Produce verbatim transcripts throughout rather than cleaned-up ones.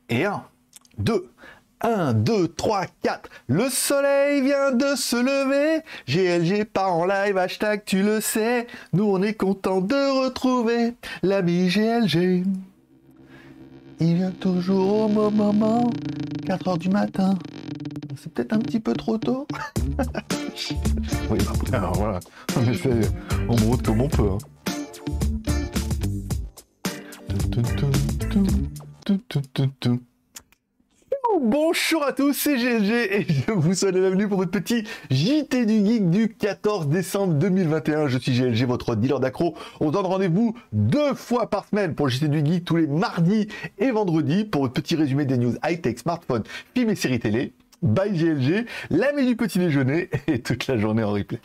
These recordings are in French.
Et un, deux, un, deux, trois, quatre. Le soleil vient de se lever. G L G part en live, hashtag tu le sais. Nous on est content de retrouver l'ami G L G. Il vient toujours au bon moment, quatre heures du matin. C'est peut-être un petit peu trop tôt. Oui, bah après, alors voilà, on essaie, on monte comme on peut. Hein. Bonjour à tous, c'est G L G et je vous souhaite la bienvenue pour votre petit J T du Geek du quatorze décembre deux mille vingt et un. Je suis G L G, votre dealer d'accro. On donne rendez-vous deux fois par semaine pour le J T du Geek, tous les mardis et vendredis, pour votre petit résumé des news high-tech, smartphones, films et séries télé. By G L G, l'ami du petit déjeuner et toute la journée en replay.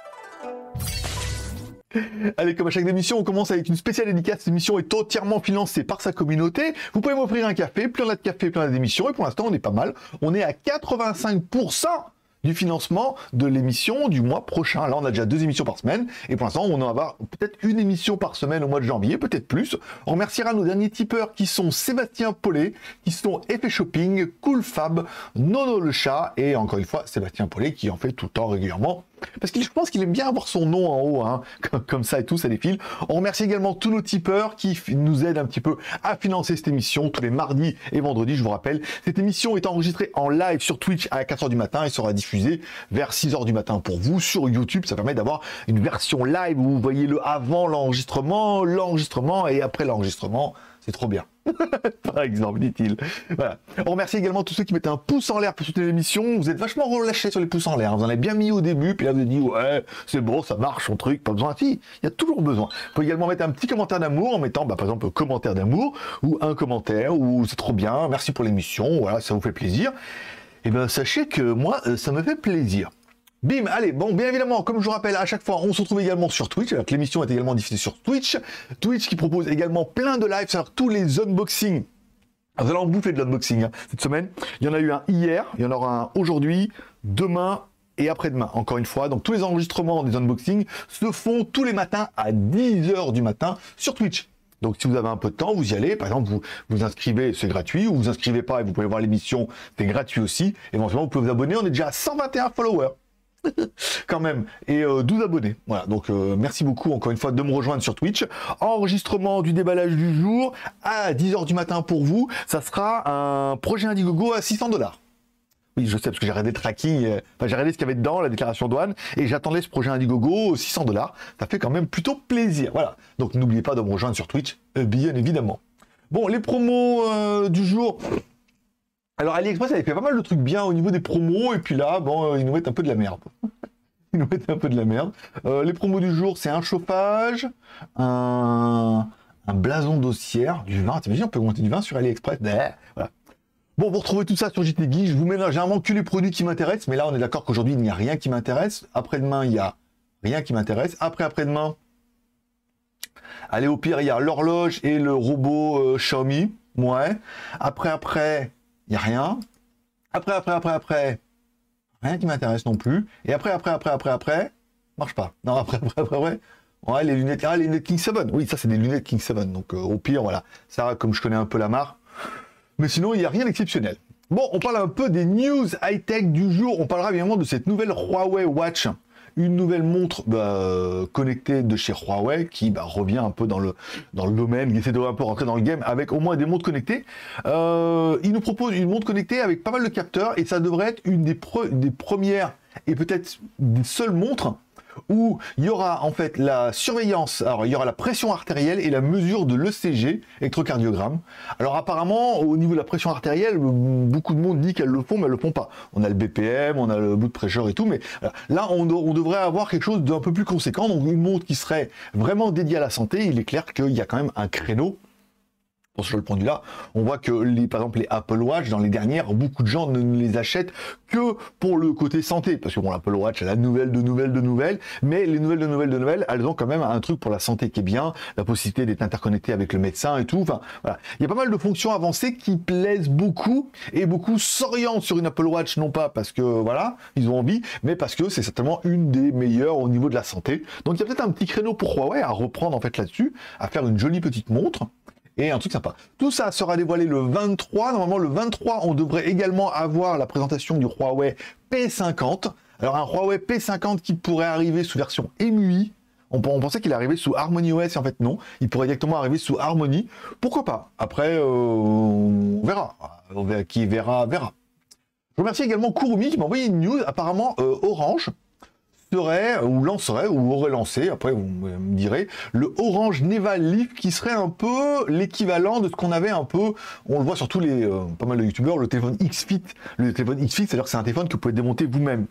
Allez, comme à chaque émission, on commence avec une spéciale dédicace. Cette émission est entièrement financée par sa communauté. Vous pouvez m'offrir un café, plus on a de café, plus on a d'émissions. Et pour l'instant, on est pas mal. On est à quatre-vingt-cinq pour cent du financement de l'émission du mois prochain. Là, on a déjà deux émissions par semaine. Et pour l'instant, on va avoir peut-être une émission par semaine au mois de janvier, peut-être plus. On remerciera nos derniers tipeurs qui sont Sébastien Paulet, qui sont Effet Shopping, Cool Fab, Nono le chat et encore une fois, Sébastien Paulet qui en fait tout le temps régulièrement. Parce que je pense qu'il aime bien avoir son nom en haut, hein, comme ça et tout, ça défile. On remercie également tous nos tipeurs qui nous aident un petit peu à financer cette émission tous les mardis et vendredis, je vous rappelle. Cette émission est enregistrée en live sur Twitch à quatre heures du matin et sera diffusée vers six heures du matin pour vous sur YouTube. Ça permet d'avoir une version live où vous voyez le avant l'enregistrement, l'enregistrement et après l'enregistrement. C'est trop bien. Par exemple, dit-il. Voilà. On remercie également tous ceux qui mettent un pouce en l'air pour soutenir l'émission. Vous êtes vachement relâchés sur les pouces en l'air. Vous en avez bien mis au début, puis là vous avez dit ouais, c'est bon, ça marche, son truc, pas besoin. Si, il y a toujours besoin. Vous pouvez également mettre un petit commentaire d'amour en mettant, bah, par exemple, commentaire d'amour ou un commentaire ou c'est trop bien, merci pour l'émission. Voilà, ça vous fait plaisir. Et ben sachez que moi, ça me fait plaisir. Bim, allez, bon, bien évidemment, comme je vous rappelle, à chaque fois, on se retrouve également sur Twitch, alors que l'émission est également diffusée sur Twitch. Twitch qui propose également plein de lives, c'est-à-dire tous les unboxings. Vous allez en bouffer de l'unboxing hein, cette semaine. Il y en a eu un hier, il y en aura un aujourd'hui, demain et après-demain, encore une fois. Donc tous les enregistrements des unboxings se font tous les matins à dix heures du matin sur Twitch. Donc si vous avez un peu de temps, vous y allez, par exemple, vous vous inscrivez, c'est gratuit, ou vous inscrivez pas et vous pouvez voir l'émission, c'est gratuit aussi. Éventuellement, vous pouvez vous abonner, on est déjà à cent vingt et un followers. Quand même, et euh, douze abonnés. Voilà, donc euh, merci beaucoup encore une fois de me rejoindre sur Twitch. Enregistrement du déballage du jour à dix heures du matin pour vous. Ça sera un projet Indiegogo à six cents dollars. Oui, je sais, parce que j'ai regardé le tracking, euh, enfin j'ai regardé ce qu'il y avait dedans, la déclaration douane, et j'attendais ce projet Indiegogo six cents dollars. Ça fait quand même plutôt plaisir. Voilà, donc n'oubliez pas de me rejoindre sur Twitch, euh, bien évidemment. Bon, les promos euh, du jour. Alors AliExpress avait fait pas mal de trucs bien au niveau des promos et puis là bon euh, ils nous mettent un peu de la merde. Ils nous mettent un peu de la merde. Euh, les promos du jour c'est un chauffage, un, un blason d'ossière, du vin. T'imagines on peut monter du vin sur AliExpress. Voilà. Bon vous retrouvez tout ça sur J T Geek. Je vous mets là généralement que les produits qui m'intéressent, mais là on est d'accord qu'aujourd'hui il n'y a rien qui m'intéresse. Après-demain il y a rien qui m'intéresse. Après après-demain, allez au pire il y a l'horloge et le robot euh, Xiaomi. Ouais. Après après il n'y a rien. Après, après, après, après, rien qui m'intéresse non plus. Et après, après, après, après, après, marche pas. Non, après, après, après, après. Ouais, les lunettes, ah, les lunettes King sept. Oui, ça, c'est des lunettes King sept. Donc, euh, au pire, voilà. Ça, comme je connais un peu la marque. Mais sinon, il n'y a rien d'exceptionnel. Bon, on parle un peu des news high-tech du jour. On parlera évidemment de cette nouvelle Huawei Watch. Une nouvelle montre bah, connectée de chez Huawei qui bah, revient un peu dans le, dans le domaine, qui essaie de un peu rentrer dans le game avec au moins des montres connectées. Euh, il nous propose une montre connectée avec pas mal de capteurs et ça devrait être une des, pre des premières et peut-être des seules montres où il y aura en fait la surveillance, alors il y aura la pression artérielle et la mesure de l'E C G, électrocardiogramme. Alors apparemment, au niveau de la pression artérielle, beaucoup de monde dit qu'elles le font, mais elles le font pas. On a le B P M, on a le blood pressure et tout, mais là, on, on devrait avoir quelque chose d'un peu plus conséquent, donc une montre qui serait vraiment dédiée à la santé. Il est clair qu'il y a quand même un créneau. Pour ce point de vue-là, on voit que les, par exemple les Apple Watch, dans les dernières, beaucoup de gens ne, ne les achètent que pour le côté santé, parce que bon, l'Apple Watch, elle a nouvelles de nouvelles de nouvelles, mais les nouvelles de nouvelles de nouvelles, elles ont quand même un truc pour la santé qui est bien, la possibilité d'être interconnecté avec le médecin et tout. Enfin, voilà, il y a pas mal de fonctions avancées qui plaisent beaucoup et beaucoup s'orientent sur une Apple Watch, non pas parce que voilà, ils ont envie, mais parce que c'est certainement une des meilleures au niveau de la santé. Donc il y a peut-être un petit créneau pour Huawei à reprendre en fait là-dessus, à faire une jolie petite montre. et un truc sympa. Tout ça sera dévoilé le vingt-trois. Normalement, le vingt-trois, on devrait également avoir la présentation du Huawei P cinquante. Alors, un Huawei P cinquante qui pourrait arriver sous version E M U I. On, on pensait qu'il arrivait sous Harmony O S, et en fait, non. Il pourrait directement arriver sous Harmony. Pourquoi pas? Après, euh, on verra. On verra. Qui verra, verra. Je remercie également Kurumi qui m'a envoyé une news. Apparemment, euh, Orange serait, ou lancerait, ou aurait lancé, après vous me direz, le Orange Neva Leaf qui serait un peu l'équivalent de ce qu'on avait un peu, on le voit sur tous les, euh, pas mal de youtubeurs, le téléphone X-Fit. Le téléphone X-Fit, c'est-à-dire que c'est un téléphone que vous pouvez démonter vous-même.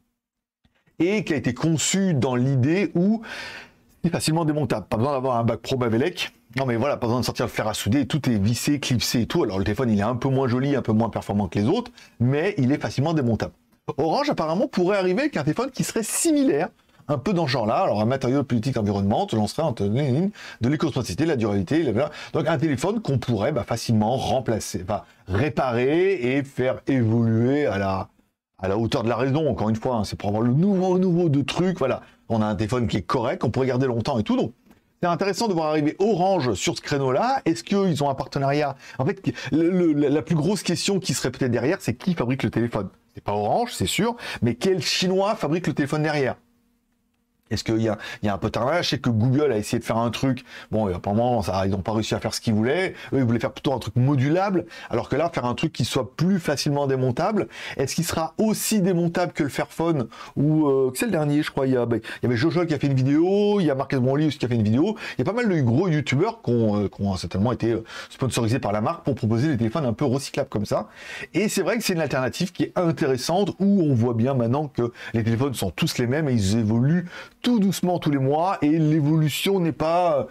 Et qui a été conçu dans l'idée où c'est facilement démontable. Pas besoin d'avoir un bac pro Bavelec. Non mais voilà, pas besoin de sortir le fer à souder, tout est vissé, clipsé et tout. Alors le téléphone il est un peu moins joli, un peu moins performant que les autres, mais il est facilement démontable. Orange apparemment pourrait arriver avec un téléphone qui serait similaire, un peu dans ce genre-là. Alors un matériau de politique d'environnement, te lancerait de l'éco-spacité, la durabilité, la... donc un téléphone qu'on pourrait bah, facilement remplacer, enfin réparer et faire évoluer à la, à la hauteur de la raison. Encore une fois, hein, c'est pour avoir le nouveau nouveau de trucs. Voilà, on a un téléphone qui est correct, qu'on pourrait garder longtemps et tout. Donc c'est intéressant de voir arriver Orange sur ce créneau-là. Est-ce qu'ils ont un partenariat? En fait, le, le, la plus grosse question qui serait peut-être derrière, c'est qui fabrique le téléphone? C'est pas Orange, c'est sûr, mais quel Chinois fabrique le téléphone derrière? Est-ce qu'il y a, il y a un partenariat? Je sais que Google a essayé de faire un truc. Bon, apparemment, ça, ils n'ont pas réussi à faire ce qu'ils voulaient. Eux, ils voulaient faire plutôt un truc modulable. Alors que là, faire un truc qui soit plus facilement démontable. Est-ce qu'il sera aussi démontable que le Fairphone? Ou euh, c'est le dernier, je crois. Il y a, bah, il y avait Jojo qui a fait une vidéo. Il y a Marcus Brownlee aussi qui a fait une vidéo. Il y a pas mal de gros youtubeurs qui ont, euh, qui ont certainement été sponsorisés par la marque pour proposer des téléphones un peu recyclables comme ça. Et c'est vrai que c'est une alternative qui est intéressante où on voit bien maintenant que les téléphones sont tous les mêmes et ils évoluent tout doucement tous les mois et l'évolution n'est pas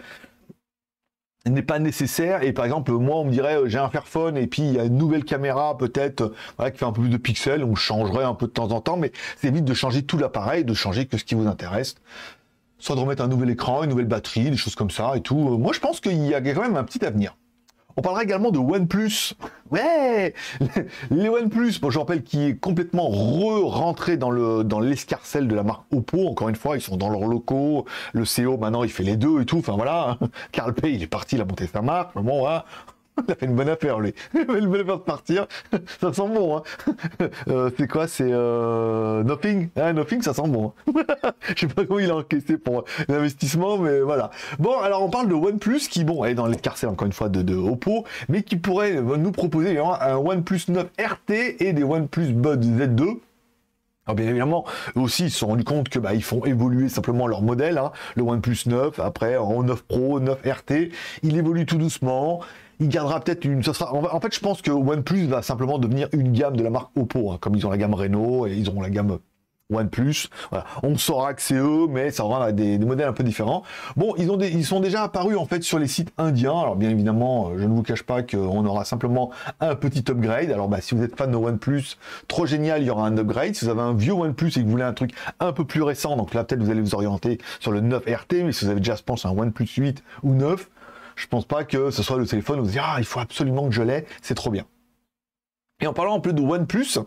n'est pas nécessaire. Et par exemple, moi on me dirait j'ai un Fairphone et puis il y a une nouvelle caméra peut-être voilà, qui fait un peu plus de pixels, on changerait un peu de temps en temps, mais c'est vite de changer tout l'appareil, de changer que ce qui vous intéresse, soit de remettre un nouvel écran, une nouvelle batterie, des choses comme ça et tout. Moi je pense qu'il y a quand même un petit avenir. On parlera également de OnePlus. Ouais, les OnePlus, bon, je rappelle, qui est complètement re-rentré dans le dans l'escarcelle de la marque Oppo. Encore une fois, ils sont dans leurs locaux. Le C E O, maintenant, il fait les deux et tout. Enfin, voilà. Carl Pei, il est parti, il a monté sa marque. Mais bon, voilà. Il a fait une bonne affaire, lui. Il a fait une bonne affaire de partir. Ça sent bon, hein. Euh, c'est quoi? C'est euh... Nothing. Ah, Nothing, ça sent bon. Je sais pas comment il a encaissé pour l'investissement, mais voilà. Bon, alors on parle de OnePlus qui, bon, est dans l'escarcelle, encore une fois, de, de Oppo, mais qui pourrait nous proposer un OnePlus neuf R T et des OnePlus Bud Z deux. Alors bien évidemment, eux aussi, ils se sont rendus compte que bah, ils font évoluer simplement leur modèle. Hein. Le OnePlus neuf, après en neuf Pro, neuf R T, il évolue tout doucement. Il gardera peut-être une... Ça sera, en fait, je pense que OnePlus va simplement devenir une gamme de la marque Oppo, hein, comme ils ont la gamme Reno et ils auront la gamme OnePlus. Voilà. On saura que c'est eux, mais ça aura des, des modèles un peu différents. Bon, ils, ont des, ils sont déjà apparus en fait sur les sites indiens. Alors bien évidemment, je ne vous cache pas qu'on aura simplement un petit upgrade. Alors bah, si vous êtes fan de OnePlus, trop génial, il y aura un upgrade. Si vous avez un vieux OnePlus et que vous voulez un truc un peu plus récent, donc là peut-être vous allez vous orienter sur le neuf R T, mais si vous avez déjà, je pense, un OnePlus huit ou neuf, je pense pas que ce soit le téléphone où vous dites ah il faut absolument que je l'ai, c'est trop bien. Et en parlant un peu de OnePlus,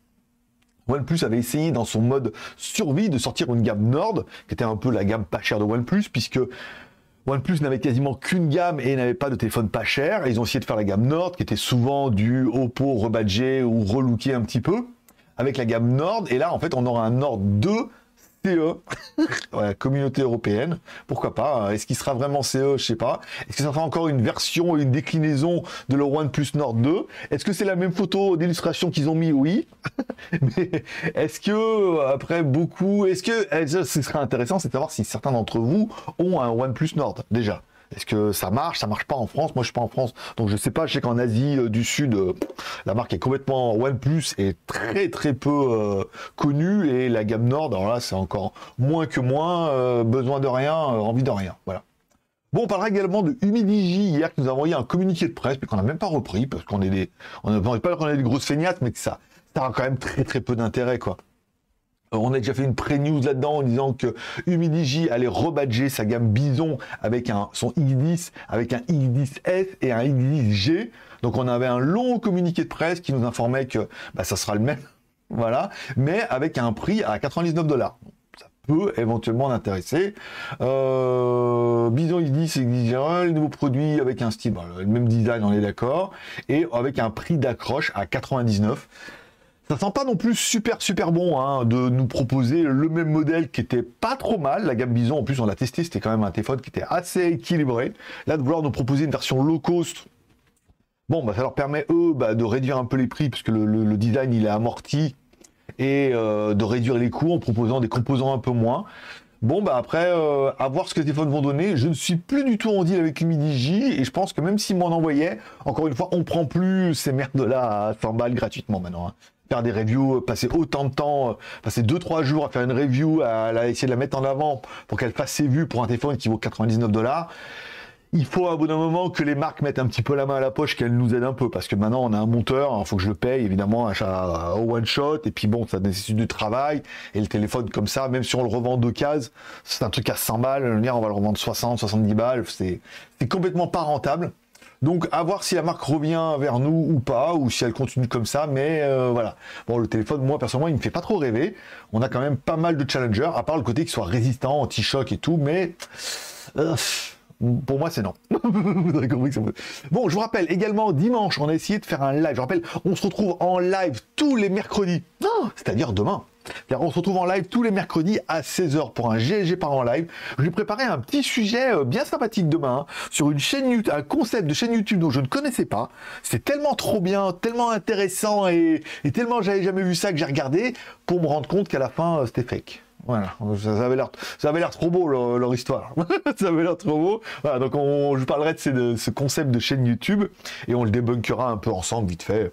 OnePlus avait essayé dans son mode survie de sortir une gamme Nord, qui était un peu la gamme pas chère de OnePlus, puisque OnePlus n'avait quasiment qu'une gamme et n'avait pas de téléphone pas cher. Et ils ont essayé de faire la gamme Nord, qui était souvent du Oppo rebadgé ou relooké un petit peu, avec la gamme Nord. Et là, en fait, on aura un Nord deux C E, ouais, communauté européenne, pourquoi pas. Est-ce qu'il sera vraiment C E? Je sais pas. Est-ce que ça sera encore une version, une déclinaison de leur OnePlus Nord deux? Est-ce que c'est la même photo d'illustration qu'ils ont mis? Oui. Mais est-ce que, après beaucoup, est-ce que, ce serait intéressant, c'est de savoir si certains d'entre vous ont un OnePlus Nord, déjà. Est-ce que ça marche? Ça marche pas en France? Moi, je suis pas en France, donc je sais pas. Je sais qu'en Asie euh, du Sud, euh, la marque est complètement OnePlus est très très peu euh, connue et la gamme Nord, alors là, c'est encore moins que moins. Euh, besoin de rien, euh, envie de rien. Voilà. Bon, on parlera également de Humidigi hier qui nous a envoyé un communiqué de presse, mais qu'on n'a même pas repris parce qu'on est des, on ne pas qu'on est des grosses feignasses, mais que ça, ça a quand même très très peu d'intérêt, quoi. On a déjà fait une pré-news là-dedans en disant que Humidigi allait rebadger sa gamme Bison avec un, son X dix, avec un X dix S et un X dix G. Donc on avait un long communiqué de presse qui nous informait que bah, ça sera le même, voilà, mais avec un prix à quatre-vingt-dix-neuf dollars. Ça peut éventuellement l'intéresser. Euh, Bison, il dit, c'est le nouveau produit avec un style, le même design, on est d'accord, et avec un prix d'accroche à quatre-vingt-dix-neuf. Ça sent pas non plus super super bon hein, de nous proposer le même modèle qui était pas trop mal. La gamme Bison, en plus on l'a testé, c'était quand même un téléphone qui était assez équilibré. Là, de vouloir nous proposer une version low cost, bon, bah, ça leur permet eux bah, de réduire un peu les prix puisque le, le, le design il est amorti et euh, de réduire les coûts en proposant des composants un peu moins. Bon, bah après, euh, à voir ce que les téléphones vont donner. Je ne suis plus du tout en deal avec Lumidigi et je pense que même s'ils m'en envoyaient, encore une fois, on prend plus ces merdes-là à cent balles gratuitement maintenant. Hein. Faire des reviews, passer autant de temps, passer deux trois jours à faire une review, à, à essayer de la mettre en avant pour qu'elle fasse ses vues pour un téléphone qui vaut quatre-vingt-dix-neuf dollars. Il faut à bout d'un moment que les marques mettent un petit peu la main à la poche, qu'elles nous aident un peu, parce que maintenant on a un monteur, il faut que je le paye évidemment achat au one shot, et puis bon, ça nécessite du travail, et le téléphone comme ça, même si on le revend d'occasion, c'est un truc à cent balles, le mien on va le revendre soixante, soixante-dix balles, c'est complètement pas rentable. Donc à voir si la marque revient vers nous ou pas, ou si elle continue comme ça, mais euh, voilà. Bon, le téléphone, moi personnellement, il me fait pas trop rêver. On a quand même pas mal de challengers, à part le côté qu'il soit résistant, anti-choc et tout, mais euh, pour moi c'est non. Vous aurez compris que ça me... Bon, je vous rappelle également, dimanche, on a essayé de faire un live. Je vous rappelle, on se retrouve en live tous les mercredis, oh, c'est-à-dire demain. On se retrouve en live tous les mercredis à seize heures pour un G L G par an live. Je vais préparer un petit sujet bien sympathique demain hein, sur une chaîne YouTube, un concept de chaîne YouTube dont je ne connaissais pas. C'est tellement trop bien, tellement intéressant et, et tellement j'avais jamais vu ça que j'ai regardé pour me rendre compte qu'à la fin c'était fake. Voilà, ça, ça avait l'air, ça avait l'air trop beau leur, leur histoire. Ça avait l'air trop beau. Voilà, donc on, je parlerai de, ces, de ce concept de chaîne YouTube et on le débunkera un peu ensemble vite fait.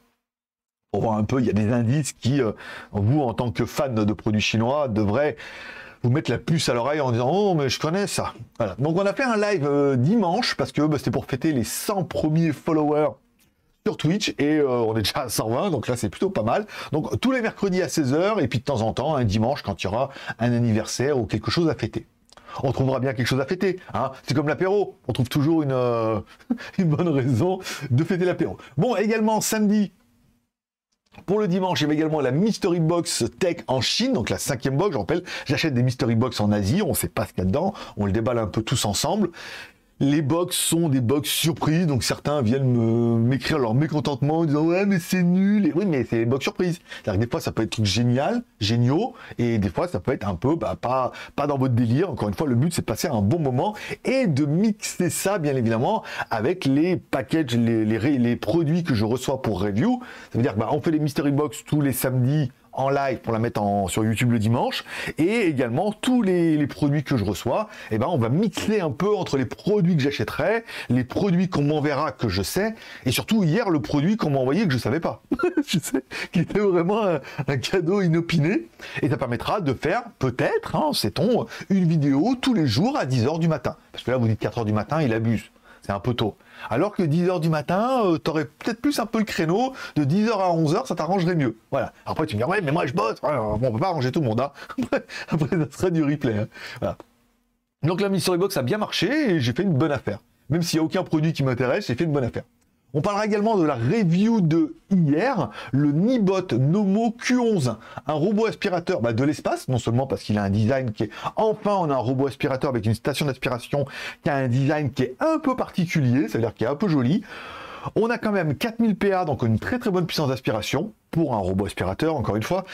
On voit un peu, il y a des indices qui, euh, vous, en tant que fan de produits chinois, devraient vous mettre la puce à l'oreille en disant « Oh, mais je connais ça ». Voilà. Donc, on a fait un live euh, dimanche, parce que bah, c'était pour fêter les cent premiers followers sur Twitch, et euh, on est déjà à cent vingt, donc là, c'est plutôt pas mal. Donc, tous les mercredis à seize heures, et puis de temps en temps, un dimanche, quand il y aura un anniversaire ou quelque chose à fêter. On trouvera bien quelque chose à fêter. Hein. C'est comme l'apéro. On trouve toujours une, euh, une bonne raison de fêter l'apéro. Bon, également, samedi, pour le dimanche, il y avait également la Mystery Box Tech en Chine, donc la cinquième box, je rappelle, j'achète des Mystery Box en Asie, on ne sait pas ce qu'il y a dedans, on le déballe un peu tous ensemble. Les box sont des box surprises, donc certains viennent m'écrire leur mécontentement en disant « Ouais, mais c'est nul !» Et oui, mais c'est des box surprises. C'est-à-dire que des fois, ça peut être génial, géniaux, et des fois, ça peut être un peu bah, pas, pas dans votre délire. Encore une fois, le but, c'est de passer un bon moment et de mixer ça, bien évidemment, avec les packages, les, les, les produits que je reçois pour review. Ça veut dire qu'on bah, fait les Mystery Box tous les samedis, en live pour la mettre en, sur YouTube le dimanche, et également tous les, les produits que je reçois, et eh ben on va mixer un peu entre les produits que j'achèterai, les produits qu'on m'enverra que je sais, et surtout hier le produit qu'on m'a envoyé que je savais pas, je sais, qui était vraiment un, un cadeau inopiné, et ça permettra de faire peut-être, hein, sait-on, une vidéo tous les jours à dix heures du matin, parce que là vous dites quatre heures du matin, il abuse, c'est un peu tôt. Alors que dix heures du matin, euh, t'aurais peut-être plus un peu le créneau, de dix heures à onze heures, ça t'arrangerait mieux. Voilà. Après, tu me dis, ouais, mais moi, je bosse. Ouais, bon, on peut pas arranger tout le monde. Hein. Après, ça sera du replay. Hein. Voilà. Donc, la Mystery Box a bien marché et j'ai fait une bonne affaire. Même s'il n'y a aucun produit qui m'intéresse, j'ai fait une bonne affaire. On parlera également de la review de hier, le Nibot Nomo Q onze, un robot aspirateur bah, de l'espace, non seulement parce qu'il a un design qui est... Enfin, on a un robot aspirateur avec une station d'aspiration qui a un design qui est un peu particulier, c'est-à-dire qui est un peu joli. On a quand même quatre mille P A, donc une très très bonne puissance d'aspiration pour un robot aspirateur, encore une fois.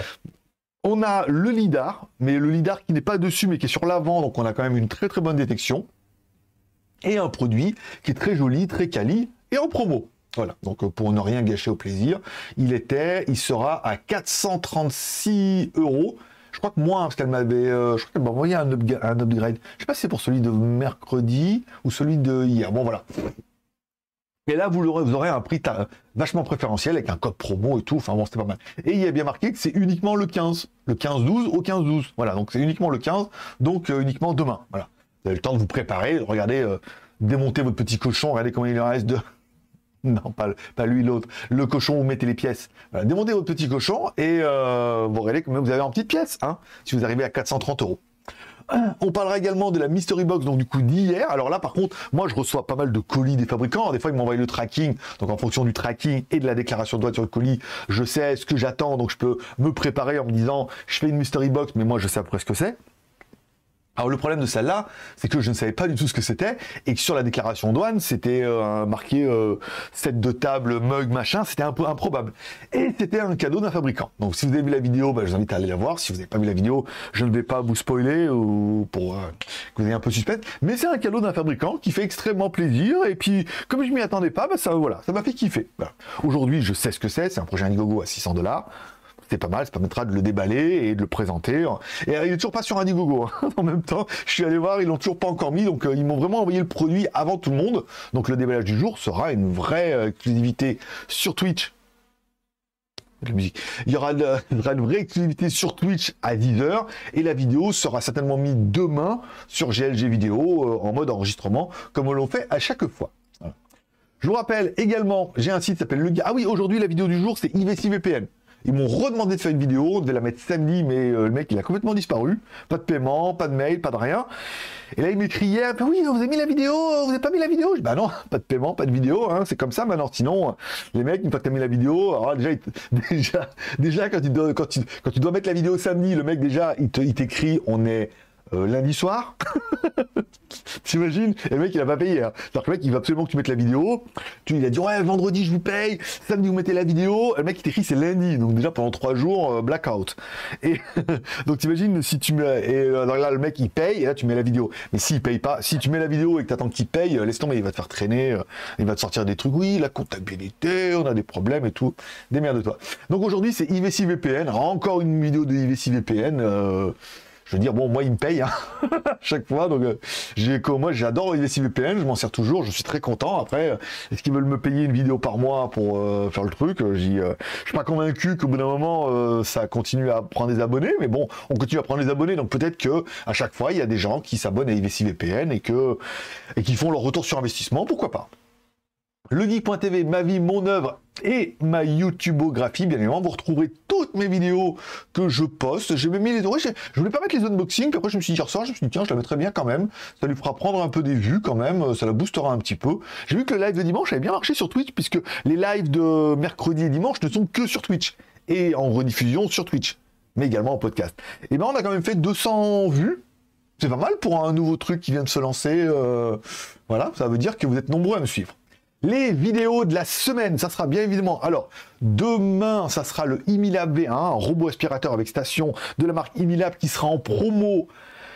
On a le lidar, mais le lidar qui n'est pas dessus, mais qui est sur l'avant, donc on a quand même une très très bonne détection. Et un produit qui est très joli, très quali, et en promo. Voilà, donc pour ne rien gâcher au plaisir, il était, il sera à quatre cent trente-six euros. Je crois que moins, parce qu'elle m'avait, euh, je crois qu'elle m'a envoyé un, upgrade, un upgrade. Je sais pas si c'est pour celui de mercredi ou celui de hier. Bon voilà. Et là, vous aurez, vous aurez un prix vachement préférentiel avec un code promo et tout. Enfin bon, c'était pas mal. Et il y a bien marqué que c'est uniquement le quinze. Le quinze douze au quinze douze. Voilà, donc c'est uniquement le quinze, donc euh, uniquement demain. Voilà. Vous avez le temps de vous préparer, de regarder, euh, démonter votre petit cochon, regardez comment il en reste de... Non, pas, pas lui, l'autre. Le cochon, vous mettez les pièces. Voilà, démontez votre petit cochon et euh, vous regardez que vous avez en petites pièces, hein, si vous arrivez à quatre cent trente euros. On parlera également de la Mystery Box, donc du coup d'hier. Alors là, par contre, moi, je reçois pas mal de colis des fabricants. Des fois, ils m'envoient le tracking. Donc, en fonction du tracking et de la déclaration de douane sur le colis, je sais ce que j'attends. Donc, je peux me préparer en me disant, je fais une Mystery Box, mais moi, je sais à peu près ce que c'est. Alors le problème de celle-là, c'est que je ne savais pas du tout ce que c'était et que sur la déclaration douane, c'était euh, marqué euh, set de table, mug, machin, c'était un peu improbable. Et c'était un cadeau d'un fabricant. Donc si vous avez vu la vidéo, bah, je vous invite à aller la voir. Si vous n'avez pas vu la vidéo, je ne vais pas vous spoiler ou pour euh, que vous ayez un peu suspense. Mais c'est un cadeau d'un fabricant qui fait extrêmement plaisir. Et puis comme je m'y attendais pas, bah, ça voilà, ça m'a fait kiffer. Voilà. Aujourd'hui, je sais ce que c'est. C'est un projet Indiegogo à six cents dollars. C'est pas mal, ça permettra de le déballer et de le présenter. Et il est toujours pas sur Indiegogo. Hein. En même temps, je suis allé voir, ils l'ont toujours pas encore mis, donc euh, ils m'ont vraiment envoyé le produit avant tout le monde. Donc le déballage du jour sera une vraie euh, exclusivité sur Twitch. La musique. Il y aura, de, il y aura une vraie exclusivité sur Twitch à dix heures et la vidéo sera certainement mise demain sur G L G Vidéo euh, en mode enregistrement, comme on l'a fait à chaque fois. Voilà. Je vous rappelle également, j'ai un site qui s'appelle Le Gars. Ah oui, aujourd'hui la vidéo du jour c'est I V C V P N. Ils m'ont redemandé de faire une vidéo, on devait la mettre samedi, mais euh, le mec il a complètement disparu. Pas de paiement, pas de mail, pas de rien. Et là il m'écrit hier, oui, vous avez mis la vidéo, vous n'avez pas mis la vidéo. Je dis, bah non, pas de paiement, pas de vidéo, hein, c'est comme ça maintenant. Sinon, les mecs, une fois que tu as mis la vidéo, alors déjà, il te- déjà, déjà quand, tu dois, quand, tu, quand tu dois mettre la vidéo samedi, le mec déjà, il te- il t'écrit, on est euh, lundi soir. T'imagines? Et le mec il a pas payé. Hein. C'est-à-dire que le mec il veut absolument que tu mettes la vidéo. Tu il a dit ouais vendredi je vous paye, samedi vous mettez la vidéo. Et le mec il t'écrit c'est lundi. Donc déjà pendant trois jours euh, blackout. Et donc t'imagines si tu mets et euh, là le mec il paye et là tu mets la vidéo. Mais s'il paye pas, si tu mets la vidéo et que t'attends qu'il paye, euh, laisse tomber, il va te faire traîner, euh, il va te sortir des trucs. Oui la comptabilité, on a des problèmes et tout. Démerde-toi. Donc aujourd'hui c'est I V C V P N. Alors, encore une vidéo de I V C V P N. Euh, Je veux dire, bon, moi, il me paye hein, chaque fois. Donc, euh, j'ai, comme moi, j'adore I V C V P N, je m'en sers toujours, je suis très content. Après, euh, est-ce qu'ils veulent me payer une vidéo par mois pour euh, faire le truc? J'y, euh, Je suis pas convaincu qu'au bout d'un moment, euh, ça continue à prendre des abonnés. Mais bon, on continue à prendre des abonnés. Donc, peut-être que à chaque fois, il y a des gens qui s'abonnent à I V C V P N et, que, et qui font leur retour sur investissement. Pourquoi pas? Legeek point T V, ma vie, mon œuvre et ma YouTubeographie. Bien évidemment, vous retrouverez toutes mes vidéos que je poste. J'ai même mis les... Ouais, je voulais pas mettre les unboxings, puis après je me suis dit, hier soir, je me suis dit, tiens, je la mettrais bien quand même. Ça lui fera prendre un peu des vues quand même, ça la boostera un petit peu. J'ai vu que le live de dimanche avait bien marché sur Twitch, puisque les lives de mercredi et dimanche ne sont que sur Twitch. Et en rediffusion sur Twitch, mais également en podcast. Et ben on a quand même fait deux cents vues. C'est pas mal pour un nouveau truc qui vient de se lancer. Euh... Voilà, ça veut dire que vous êtes nombreux à me suivre. Les vidéos de la semaine, ça sera bien évidemment. Alors, demain, ça sera le Imilab V un, un robot aspirateur avec station de la marque Imilab qui sera en promo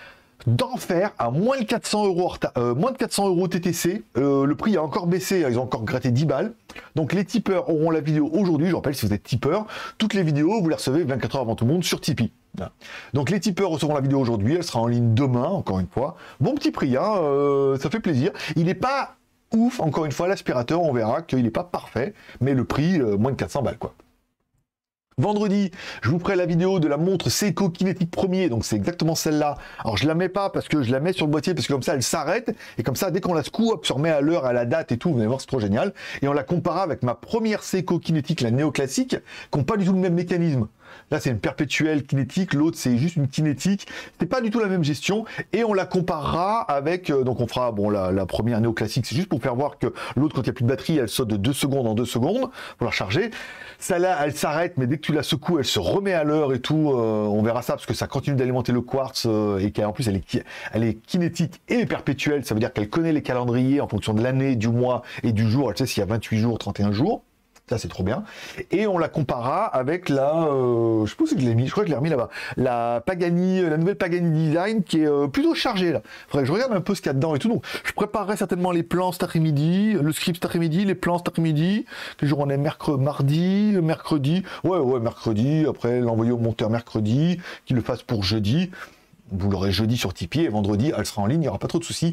d'enfer à moins de quatre cents euros, euh, moins de quatre cents euros T T C. Euh, le prix a encore baissé, ils ont encore gratté dix balles. Donc les tipeurs auront la vidéo aujourd'hui. Je rappelle, si vous êtes tipeur, toutes les vidéos, vous les recevez vingt-quatre heures avant tout le monde sur Tipeee. Donc les tipeurs recevront la vidéo aujourd'hui, elle sera en ligne demain, encore une fois. Bon petit prix, hein, euh, ça fait plaisir. Il n'est pas ouf, encore une fois, l'aspirateur, on verra qu'il n'est pas parfait, mais le prix, euh, moins de quatre cents balles, quoi. Vendredi, je vous ferai la vidéo de la montre Seiko Kinetic Premier, donc c'est exactement celle-là. Alors je la mets pas parce que je la mets sur le boîtier, parce que comme ça elle s'arrête, et comme ça dès qu'on la secoue, hop, se remet à l'heure, à la date et tout, vous allez voir, c'est trop génial. Et on la compara avec ma première Seiko Kinetic, la néoclassique, qui n'ont pas du tout le même mécanisme. Là, c'est une perpétuelle kinétique, l'autre, c'est juste une kinétique. C'est pas du tout la même gestion. Et on la comparera avec... Euh, donc, on fera... Bon, la, la première néoclassique, c'est juste pour faire voir que l'autre, quand il n'y a plus de batterie, elle saute de deux secondes en deux secondes pour la recharger. Celle-là, elle s'arrête, mais dès que tu la secoues, elle se remet à l'heure et tout. Euh, on verra ça, parce que ça continue d'alimenter le quartz euh, et qu'en plus, elle est, elle est kinétique et perpétuelle. Ça veut dire qu'elle connaît les calendriers en fonction de l'année, du mois et du jour. Elle sait s'il y a vingt-huit jours, trente et un jours. Ça, c'est trop bien. Et on la comparera avec la... Euh, je sais pas où c'est que je l'ai mis. Je crois que je l'ai remis là-bas. La Pagani, la nouvelle Pagani Design qui est euh, plutôt chargée, là. Faudrait que je regarde un peu ce qu'il y a dedans et tout. Donc, je préparerai certainement les plans cet après-midi, le script cet après-midi, les plans cet après-midi. Quel jour on est? Mercredi, mardi, mercredi. Ouais, ouais, mercredi. Après, l'envoyer au monteur mercredi, qu'il le fasse pour jeudi. Vous l'aurez jeudi sur Tipeee et vendredi, elle sera en ligne. Il n'y aura pas trop de soucis.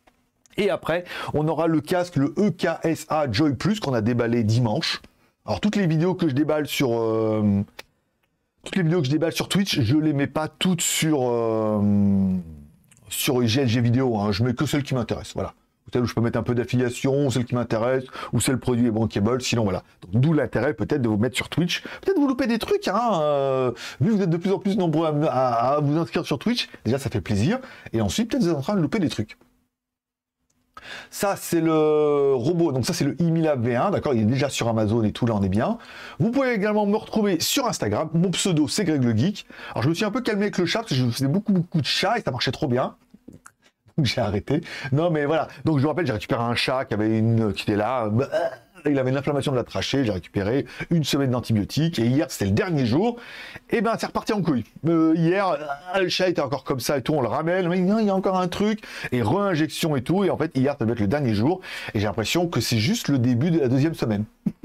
Et après, on aura le casque, le E K S A Joy Plus, qu'on a déballé dimanche. Alors, toutes les vidéos que je déballe sur... Euh, toutes les vidéos que je déballe sur Twitch, je les mets pas toutes sur... Euh, sur G L G Vidéo. Hein. Je mets que celles qui m'intéressent. Voilà. celle où je peux mettre un peu d'affiliation, celle qui m'intéresse, ou celle produit est bankable, sinon voilà. D'où l'intérêt peut-être de vous mettre sur Twitch. Peut-être vous loupez des trucs, hein, euh, vu que vous êtes de plus en plus nombreux à, à, à vous inscrire sur Twitch, déjà ça fait plaisir, et ensuite peut-être vous êtes en train de louper des trucs. Ça, c'est le robot, donc ça, c'est le Imilab V un, d'accord, il est déjà sur Amazon et tout, là, on est bien. Vous pouvez également me retrouver sur Instagram, mon pseudo, c'est Greg le Geek. Alors, je me suis un peu calmé avec le chat, parce que je faisais beaucoup, beaucoup de chats, et ça marchait trop bien. Donc, j'ai arrêté. Non, mais voilà, donc je vous rappelle, j'ai récupéré un chat qui avait une... qui était là... Il avait une inflammation de la trachée, j'ai récupéré une semaine d'antibiotiques, et hier, c'était le dernier jour, et ben c'est reparti en couille. Euh, hier, le chat était encore comme ça et tout, on le ramène, mais non, il y a encore un truc, et re-injection et tout, et en fait, hier, ça doit être le dernier jour, et j'ai l'impression que c'est juste le début de la deuxième semaine.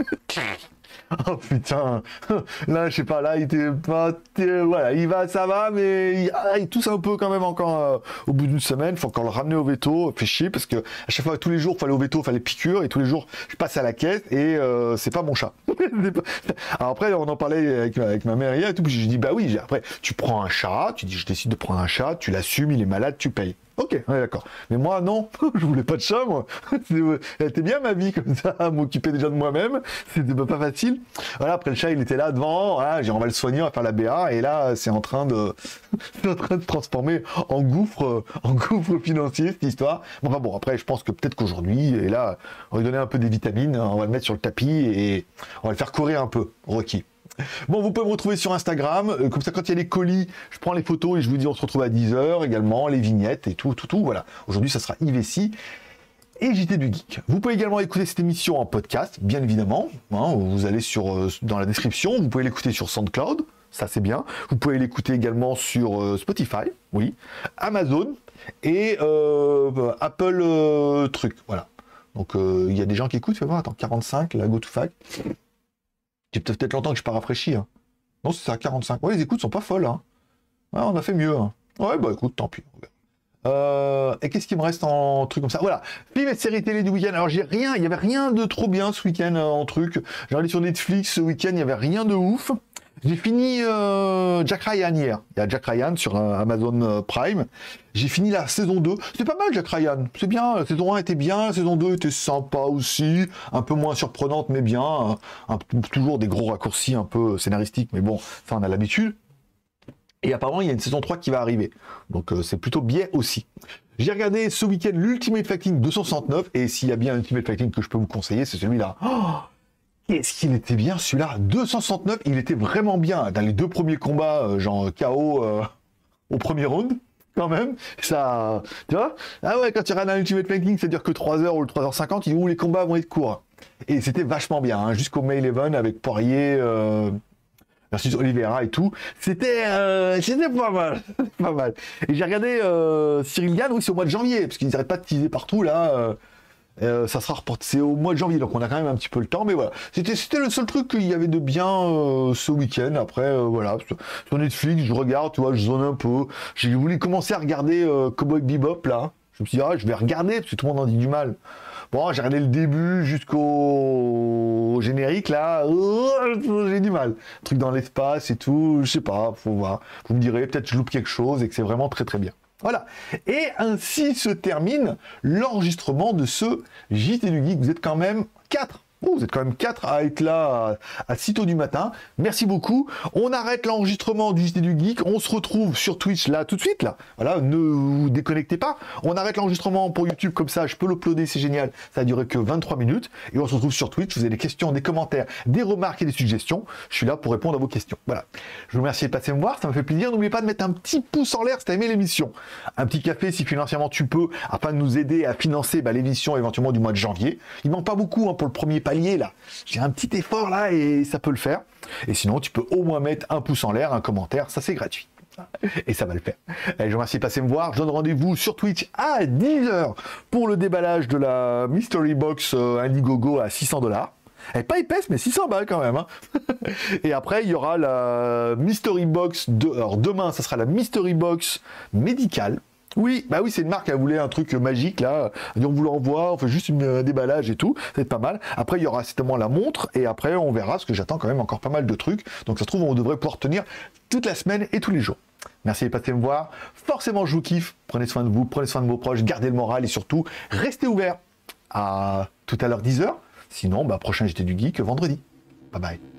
Oh putain, là je sais pas, là il était pas, voilà, il va, ça va, mais il, ah, il tousse un peu quand même encore euh, au bout d'une semaine, faut encore le ramener au veto, fait chier parce que à chaque fois tous les jours fallait au veto, fallait piqûre et tous les jours je passe à la caisse et euh, c'est pas mon chat. Alors après on en parlait avec, avec ma mère hier et tout, puis j'ai dit bah oui, après tu prends un chat, tu dis je décide de prendre un chat, tu l'assumes, il est malade, tu payes. Ok, ouais, d'accord. Mais moi, non, je voulais pas de chat, moi. Elle était bien ma vie, comme ça, à m'occuper déjà de moi-même. C'était pas facile. Voilà, après le chat, il était là devant. Voilà, j'ai dit, on va le soigner, on va faire la B A. Et là, c'est en train de, c'est en train de transformer en gouffre, en gouffre financier, cette histoire. Bon, enfin bon, après, je pense que peut-être qu'aujourd'hui, et là, on va lui donner un peu des vitamines, on va le mettre sur le tapis et on va le faire courir un peu, Rocky. Bon, vous pouvez me retrouver sur Instagram, euh, comme ça quand il y a les colis, je prends les photos et je vous dis on se retrouve à dix heures également, les vignettes et tout, tout, tout, voilà. Aujourd'hui, ça sera Ivessi et J T du Geek. Vous pouvez également écouter cette émission en podcast, bien évidemment, hein, vous allez sur, euh, dans la description, vous pouvez l'écouter sur SoundCloud, ça c'est bien, vous pouvez l'écouter également sur euh, Spotify, oui, Amazon et euh, Apple euh, truc, voilà. Donc il euh, y a des gens qui écoutent, fais voir, attends, quarante-cinq, la GoToFac. J'ai peut-être longtemps que je pas rafraîchi. Hein. Non, c'est ça, quarante-cinq. Ouais, les écoutes sont pas folles. Hein. Ouais, on a fait mieux. Hein. Ouais, bah écoute, tant pis. Euh, et qu'est-ce qui me reste en truc comme ça? Voilà, film et série télé du week-end. Alors, j'ai rien, il y avait rien de trop bien ce week-end euh, en truc. J'ai regardé sur Netflix ce week-end, il y avait rien de ouf. J'ai fini euh, Jack Ryan hier. Il y a Jack Ryan sur euh, Amazon euh, Prime. J'ai fini la saison deux. C'est pas mal Jack Ryan. C'est bien. La saison un était bien. La saison deux était sympa aussi. Un peu moins surprenante, mais bien. Un, un, toujours des gros raccourcis un peu scénaristiques. Mais bon, ça on a l'habitude. Et apparemment, il y a une saison trois qui va arriver. Donc euh, c'est plutôt bien aussi. J'ai regardé ce week-end l'Ultimate Fighting deux cent soixante-neuf. Et s'il y a bien un Ultimate Fighting que je peux vous conseiller, c'est celui-là. Oh, est-ce qu'il était bien celui-là? Deux cent soixante-neuf, il était vraiment bien. Dans les deux premiers combats, euh, genre K O euh, au premier round, quand même. Ça, tu vois? Ah ouais, quand tu regardes un Ultimate Fighting, c'est-à-dire que trois heures ou le trois heures cinquante, où les combats vont être courts. Et c'était vachement bien, hein, jusqu'au May eleven avec Poirier, euh, versus Oliveira et tout. C'était euh, c'était pas mal. Pas mal. Et j'ai regardé euh, Cyril Gann, oui, c'est au mois de janvier, parce qu'ils n'arrêtent pas de teaser partout, là. Euh, Euh, ça sera reporté, c'est au mois de janvier, donc on a quand même un petit peu le temps, mais voilà. C'était, c'était le seul truc qu'il y avait de bien euh, ce week-end. Après, euh, voilà, sur, sur Netflix, je regarde, tu vois, je zone un peu. J'ai voulu commencer à regarder euh, Cowboy Bebop, là. Je me suis dit, ah, je vais regarder, parce que tout le monde en dit du mal. Bon, j'ai regardé le début jusqu'au générique, là. Oh, j'ai du mal. Truc dans l'espace et tout, je sais pas, faut voir. Vous me direz, peut-être je loupe quelque chose et que c'est vraiment très très bien. Voilà. Et ainsi se termine l'enregistrement de ce J T du Geek. Vous êtes quand même quatre. Oh, vous êtes quand même quatre à être là à, à si tôt du matin. Merci beaucoup. On arrête l'enregistrement du J T du Geek. On se retrouve sur Twitch là tout de suite là. Voilà, ne vous déconnectez pas. On arrête l'enregistrement pour YouTube comme ça. Je peux l'uploader, c'est génial. Ça a duré que vingt-trois minutes. Et on se retrouve sur Twitch. Vous avez des questions, des commentaires, des remarques et des suggestions. Je suis là pour répondre à vos questions. Voilà. Je vous remercie de passer me voir. Ça me fait plaisir. N'oubliez pas de mettre un petit pouce en l'air si tu as aimé l'émission. Un petit café si financièrement tu peux, afin de nous aider à financer bah, l'émission éventuellement du mois de janvier. Il manque pas beaucoup hein, pour le premier palier. Là, j'ai un petit effort là et ça peut le faire. Et sinon, tu peux au moins mettre un pouce en l'air, un commentaire, ça c'est gratuit. Et ça va le faire. Allez, je vous remercie de passer me voir. Je donne rendez-vous sur Twitch à dix heures pour le déballage de la Mystery Box euh, Indiegogo à six cents dollars. Elle n'est pas épaisse, mais six cents balles quand même. Hein. Et après, il y aura la Mystery Box. De... Alors demain, ça sera la Mystery Box médicale. Oui, bah oui, c'est une marque, elle voulait un truc magique, là. Elle dit, on vous l'envoie, on fait juste une, un déballage et tout. Ça va être pas mal. Après, il y aura certainement la montre, et après, on verra, parce que j'attends quand même encore pas mal de trucs. Donc, ça se trouve, on devrait pouvoir tenir toute la semaine et tous les jours. Merci de passer me voir. Forcément, je vous kiffe. Prenez soin de vous, prenez soin de vos proches, gardez le moral, et surtout, restez ouverts à tout à l'heure dix heures. Sinon, bah, prochain J T du Geek, vendredi. Bye bye.